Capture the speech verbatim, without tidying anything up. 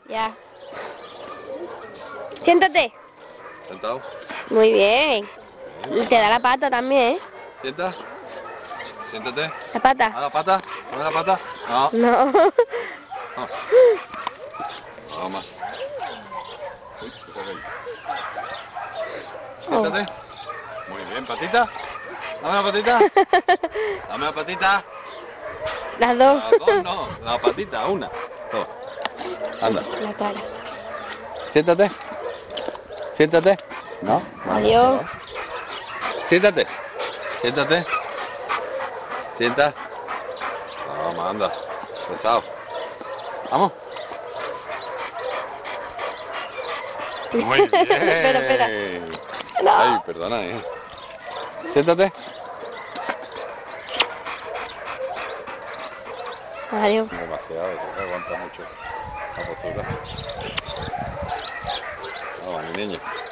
Ya. Siéntate. Sentado. Muy bien. Bien. Y te da la pata también, ¿eh? Sienta. Siéntate. La pata. ¿A la pata? ¿Dame la pata? No. No. No. Vamos. Uy, qué pequeño. Siéntate. Muy bien, patita. Dame la patita. Dame la patita. Las dos. Las dos no, la patita, una. Dos. Anda. La cara. Siéntate. Siéntate. No. no Adiós. no. Siéntate. Siéntate. Sienta. Vamos, anda. Pesado. Vamos. Muy bien. Espera, espera. No. Ay, perdona, eh. Siéntate. Adiós. Demasiado, se aguanta mucho la postura. Vamos, mi niño.